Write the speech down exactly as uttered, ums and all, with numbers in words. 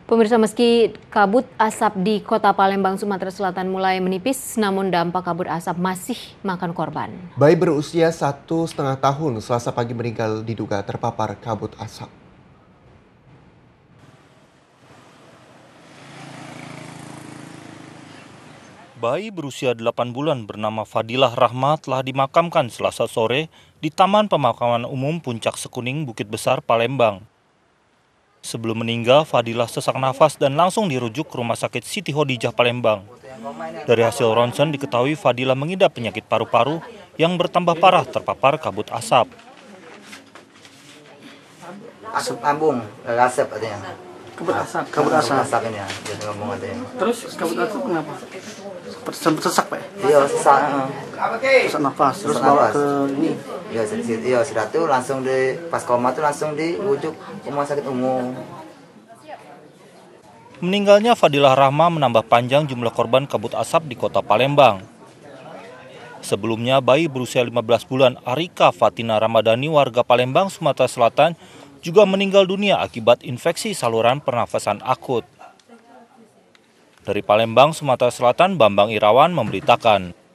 Pemirsa, meski kabut asap di kota Palembang, Sumatera Selatan mulai menipis, namun dampak kabut asap masih makan korban. Bayi berusia satu setengah tahun Selasa pagi meninggal diduga terpapar kabut asap. Bayi berusia delapan bulan bernama Fadilah Rahma telah dimakamkan Selasa sore di Taman Pemakaman Umum Puncak Sekuning, Bukit Besar, Palembang. Sebelum meninggal, Fadilah sesak nafas dan langsung dirujuk ke Rumah Sakit Siti Hodijah, Palembang. Dari hasil ronsen diketahui Fadilah mengidap penyakit paru-paru yang bertambah parah terpapar kabut asap. Asap lambung, asap katanya. Kabut asap. Kabut asap. Asap ini ya, dia ngomong katanya. Terus kabut asap kenapa? Seperti sempat sesak, Pak? Iya, sesak. Sesak nafas. Terus Sesak bawa nafas. ke ini. Iya, iya, sudah tuh langsung di pas koma tuh langsung dirujuk ke Rumah Sakit Umum. Meninggalnya Fadilah Rahma menambah panjang jumlah korban kabut asap di kota Palembang. Sebelumnya, bayi berusia lima belas bulan Arika Fatina Ramadhani warga Palembang, Sumatera Selatan juga meninggal dunia akibat infeksi saluran pernafasan akut. Dari Palembang, Sumatera Selatan, Bambang Irawan memberitakan.